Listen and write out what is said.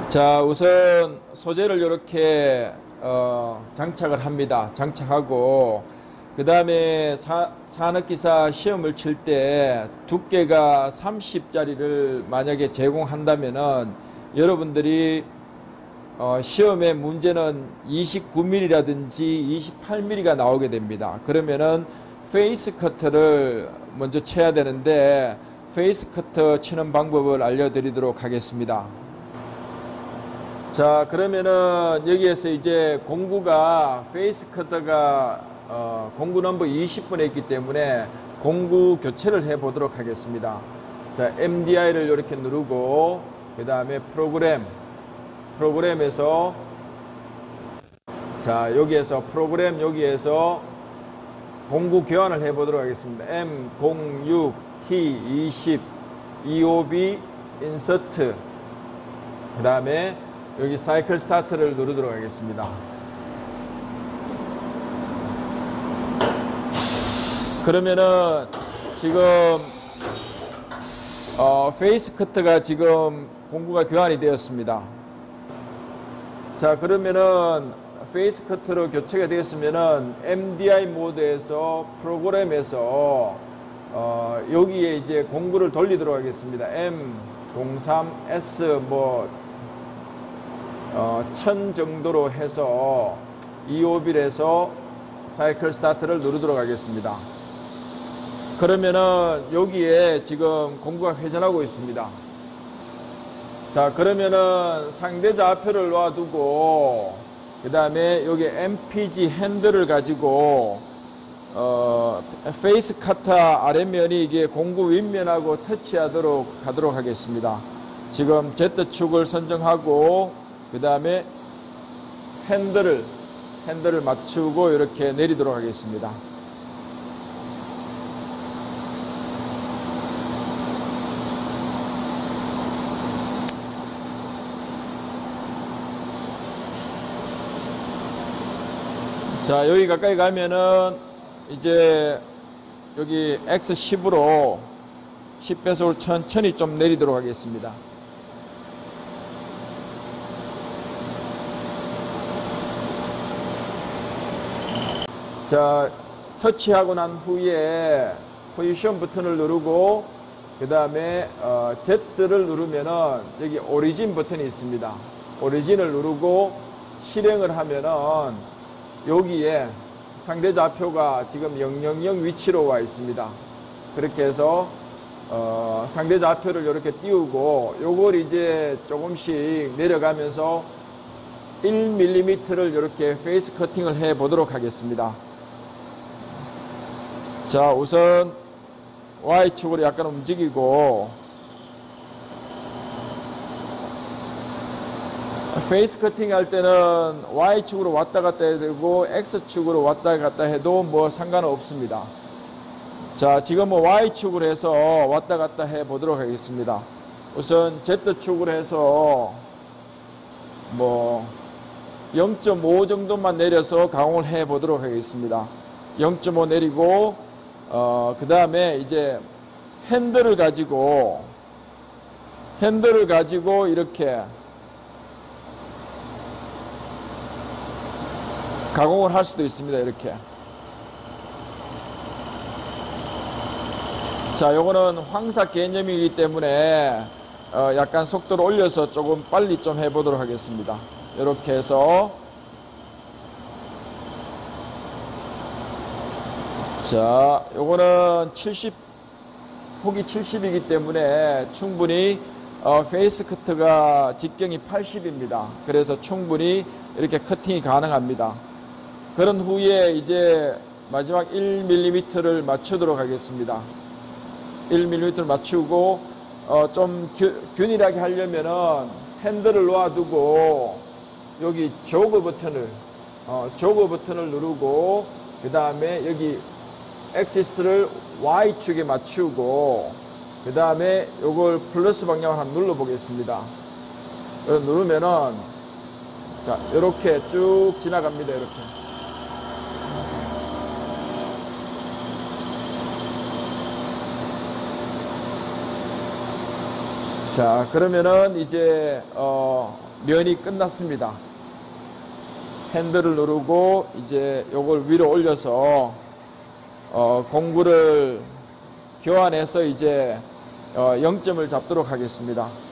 자, 우선 소재를 이렇게 장착을 합니다. 장착하고 그 다음에 산업기사 시험을 칠 때 두께가 30짜리를 만약에 제공한다면은 여러분들이 시험의 문제는 29mm라든지 28mm가 나오게 됩니다. 그러면은 페이스 커트를 먼저 쳐야 되는데 페이스 커트 치는 방법을 알려드리도록 하겠습니다. 자, 그러면은 여기에서 이제 공구가 페이스 커터가 공구 넘버 20번에 있기 때문에 공구 교체를 해 보도록 하겠습니다. 자, MDI를 이렇게 누르고 그 다음에 프로그램에서 자, 여기에서 프로그램 여기에서 공구 교환을 해 보도록 하겠습니다. M06 T20 EOB 인서트 그 다음에 여기 사이클 스타트를 누르도록 하겠습니다. 그러면은 지금 페이스 커트가 지금 공구가 교환이 되었습니다. 자, 그러면은 페이스 커트로 교체가 되었으면은 MDI 모드에서 프로그램에서 여기에 이제 공구를 돌리도록 하겠습니다. M03S 1000 정도로 해서 EOB에서 사이클 스타트를 누르도록 하겠습니다. 그러면은 여기에 지금 공구가 회전하고 있습니다. 자, 그러면은 상대 좌표를 놔두고 그 다음에 여기 MPG 핸들을 가지고 페이스 커터 아랫면이 이게 공구 윗면하고 터치하도록 하도록 하겠습니다. 지금 Z축을 선정하고 그 다음에 핸들을 맞추고 이렇게 내리도록 하겠습니다. 자, 여기 가까이 가면은 이제 여기 X10으로 10배속을 천천히 좀 내리도록 하겠습니다. 자, 터치하고 난 후에 포지션 버튼을 누르고 그 다음에 Z를 누르면은 여기 오리진 버튼이 있습니다. 오리진을 누르고 실행을 하면은 여기에 상대 좌표가 지금 000 위치로 와 있습니다. 그렇게 해서 상대 좌표를 이렇게 띄우고 요걸 이제 조금씩 내려가면서 1mm를 이렇게 페이스 커팅을 해 보도록 하겠습니다. 자, 우선 Y축으로 약간 움직이고 페이스 커팅 할 때는 Y축으로 왔다 갔다 해도 되고 X축으로 왔다 갔다 해도 뭐 상관은 없습니다. 자, 지금은 Y축으로 해서 왔다 갔다 해 보도록 하겠습니다. 우선 Z축으로 해서 뭐 0.5 정도만 내려서 가공을 해 보도록 하겠습니다. 0.5 내리고 그 다음에 이제 핸들을 가지고 이렇게 가공을 할 수도 있습니다. 이렇게. 자, 요거는 황사 개념이기 때문에 약간 속도를 올려서 조금 빨리 좀 해보도록 하겠습니다. 이렇게 해서 자, 요거는 폭이 70이기 때문에 충분히 페이스 커트가 직경이 80입니다. 그래서 충분히 이렇게 커팅이 가능합니다. 그런 후에 이제 마지막 1mm를 맞추도록 하겠습니다. 1mm를 맞추고 좀 균일하게 하려면은 핸들을 놓아두고 여기 조그 버튼을 누르고 그 다음에 여기 엑시스를 Y축에 맞추고 그 다음에 요걸 플러스 방향을 한번 눌러 보겠습니다. 누르면은 자, 이렇게 쭉 지나갑니다. 이렇게. 자, 그러면은 이제 면이 끝났습니다. 핸들을 누르고 이제 요걸 위로 올려서 공구를 교환해서 이제 0점을 잡도록 하겠습니다.